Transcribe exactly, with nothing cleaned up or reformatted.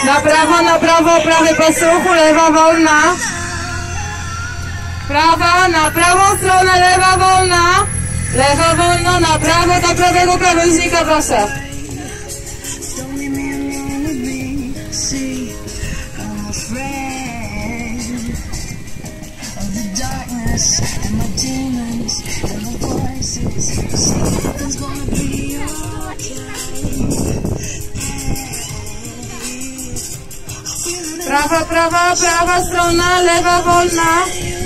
Na prawo, na prawo, prawy posłuchu, lewa wolna. Prawa, na prawą stronę, lewa wolna. Lewa wolna, na prawo, do prawego krawężnika, proszę. Prawa, prawa, prawa strona, lewa wolna.